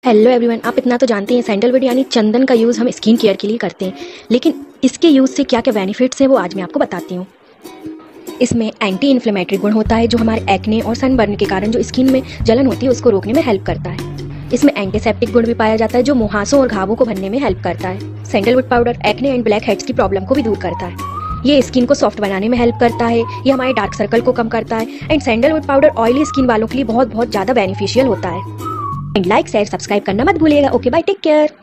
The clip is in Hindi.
हेलो एवरीवन, आप इतना तो जानते हैं सैंडलवुड यानी चंदन का यूज़ हम स्किन केयर के लिए करते हैं। लेकिन इसके यूज़ से क्या क्या बेनिफिट्स हैं वो आज मैं आपको बताती हूँ। इसमें एंटी इन्फ्लेमेटरी गुण होता है जो हमारे एक्ने और सनबर्न के कारण जो स्किन में जलन होती है उसको रोकने में हेल्प करता है। इसमें एंटीसेप्टिक गुण भी पाया जाता है जो मुहासों और घावों को भरने में हेल्प करता है। Sandalwood powder acne and blackheads की प्रॉब्लम को भी दूर करता है। ये स्किन को सॉफ्ट बनाने में हेल्प करता है। ये हमारे डार्क सर्कल को कम करता है। And sandalwood powder oily skin वालों के लिए बहुत ज़्यादा बेनिफिशियल होता है। एंड लाइक शेयर सब्सक्राइब करना मत भूलिएगा। Okay bye, take care.